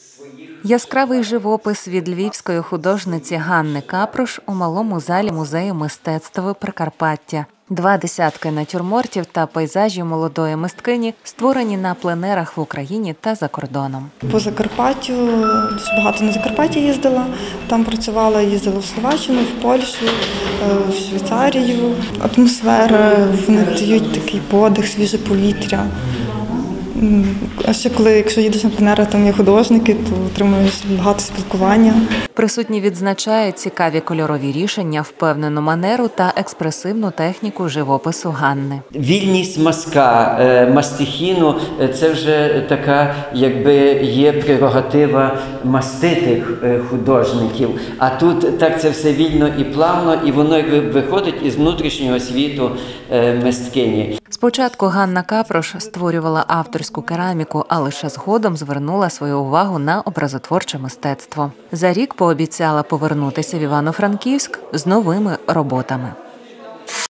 Яскравий живопис від львівської художниці Ганни Капрош у малому залі музею мистецтв Прикарпаття. 20 натюрмортів та пейзажів молодої мисткині створені на пленерах в Україні та за кордоном. По Закарпаттю, дуже багато на Закарпаття їздила, там працювала, їздила в Словаччину, в Польщу, в Швейцарію. Атмосфера, вони дають такий подих, свіже повітря. А ще якщо їдеш на пленери, там є художники, то отримуєш багато спілкування. Присутні відзначають цікаві кольорові рішення, впевнену манеру та експресивну техніку живопису Ганни. Вільність мазка, мастихіну – це вже така, якби є прерогатива маститих художників. А тут так це все вільно і плавно, і воно виходить із внутрішнього світу мисткині. Спочатку Ганна Капрош створювала авторську кераміку, а лише згодом звернула свою увагу на образотворче мистецтво. За рік пообіцяла повернутися в Івано-Франківськ з новими роботами.